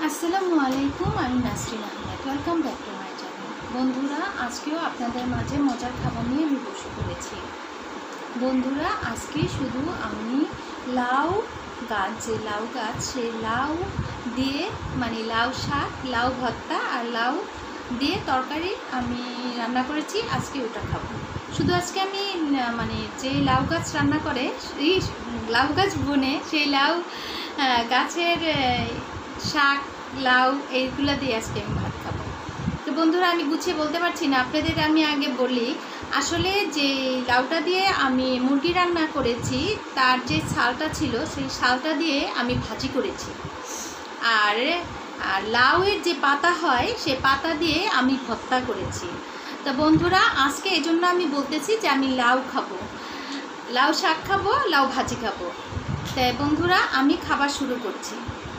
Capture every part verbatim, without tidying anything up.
আসসালামু আলাইকুম, আমি Nasrin Ahmed. Welcome back to my channel. বন্ধুরা, আজকেও আপনাদের মাঝে মজার খাবার নিয়ে আমি বসে পড়েছি। বন্ধুরা, আজকে শুধু আমি লাউ গাছ, যে লাউ গাছ, সেই লাউ দিয়ে মানে লাউ শাক, লাউ ভর্তা আর লাউ দিয়ে তরকারি আমি রান্না করেছি। আজকে ওটা খাবো। শুধু আজকে আমি মানে যে লাউ গাছ রান্না করে, এই লাউ গাছ বনে সেই লাউ গাছের শাক, লাউ এইগুলো দিয়ে আজকে আমি ভাত খাবো। তো বন্ধুরা, আমি গুছিয়ে বলতে পারছি না, আপনাদের আমি আগে বলি। আসলে যে লাউটা দিয়ে আমি মুরগি রান্না করেছি, তার যে ছালটা ছিল সেই ছালটা দিয়ে আমি ভাজি করেছি। আর আর লাউয়ের যে পাতা হয় সে পাতা দিয়ে আমি ভর্তা করেছি। তো বন্ধুরা, আজকে এই জন্য আমি বলতেছি যে আমি লাউ খাবো, লাউ শাক খাবো, লাউ ভাজি খাবো। তাই বন্ধুরা, আমি খাবার শুরু করছি।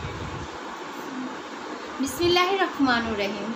বিসমিল্লাহির রহমানির রহিম।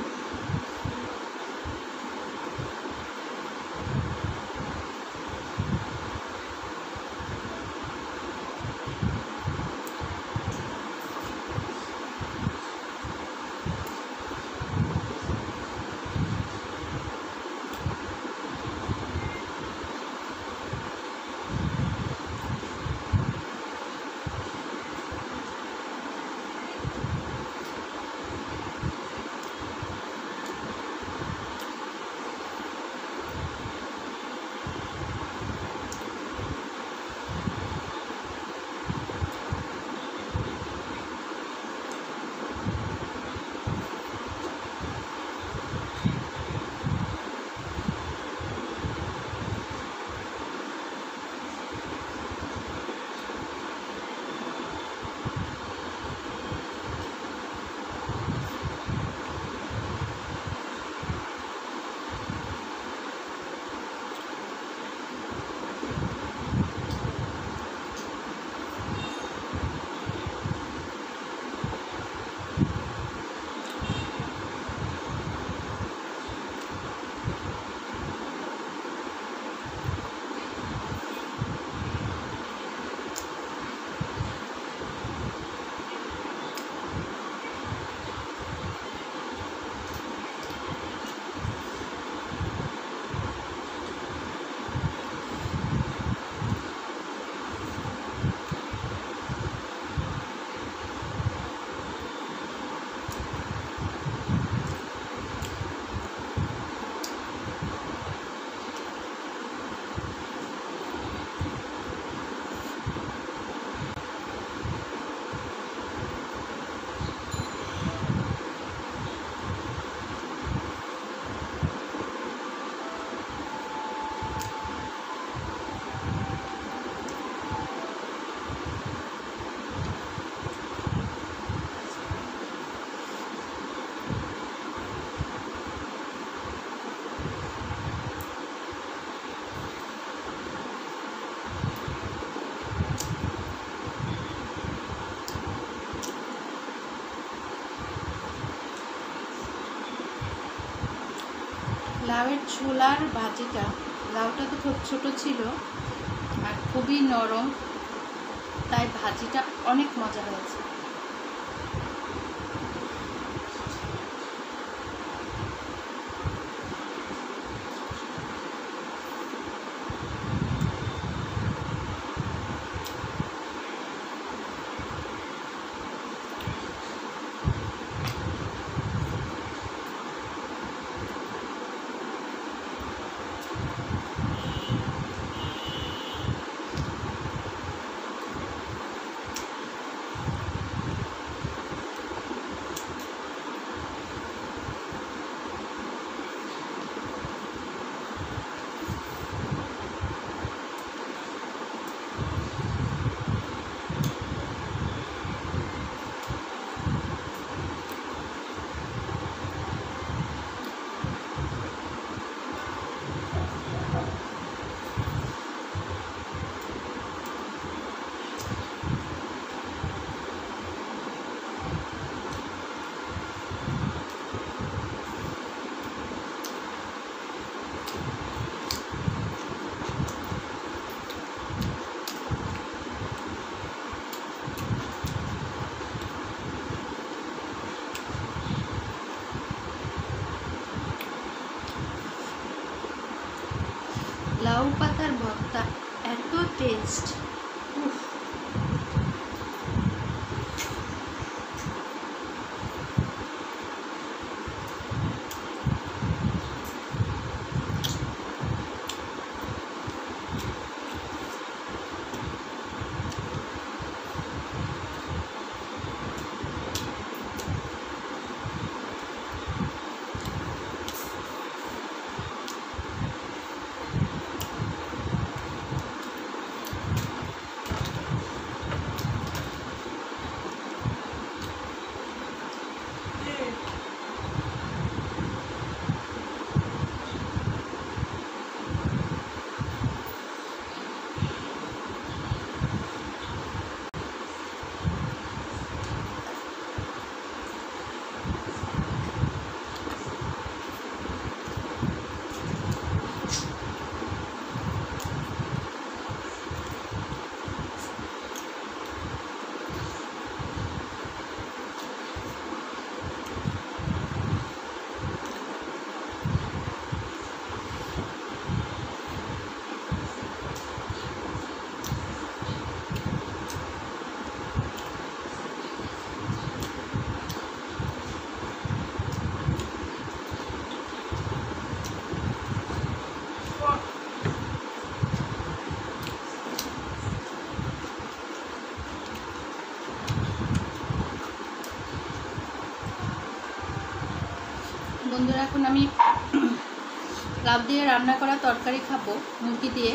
লাউয়ের ছোলার ভাজিটা, লাউটা তো খুব ছোট ছিল আর খুবই নরম, তাই ভাজিটা অনেক মজা হয়েছে। টেস্ট। বন্ধুরা, এখন আমি লাউ দিয়ে রান্না করা তরকারি খাবো, মুরগি দিয়ে।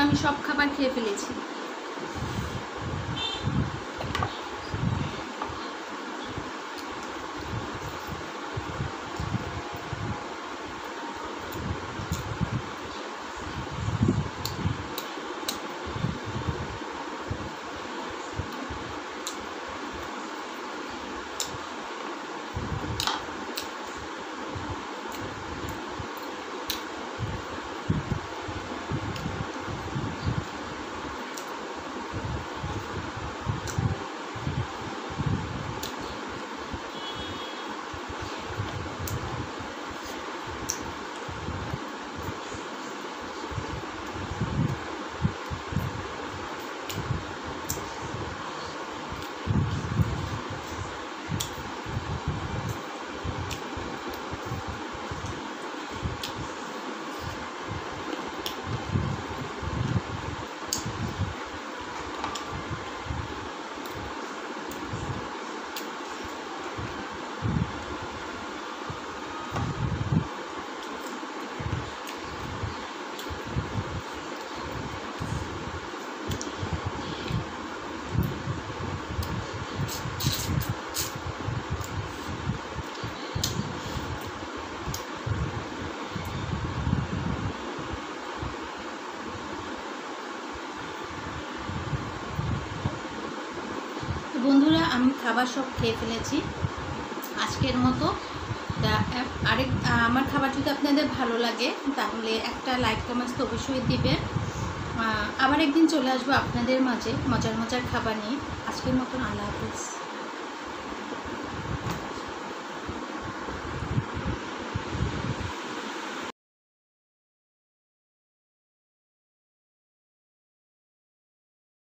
আমি সব খাবার খেয়ে ফেলেছি। বন্ধুরা, আমি খাবার সব খেয়ে ফেলেছি আজকের মতো। আরেক আমার খাবার যদি আপনাদের ভালো লাগে তাহলে একটা লাইক কমেন্টস তো অবশ্যই দিবেন। আবার একদিন চলে আসবো আপনাদের মাঝে মজার মজার খাবার নিয়ে। আজকের মতন আল্লাহ হাফিজ।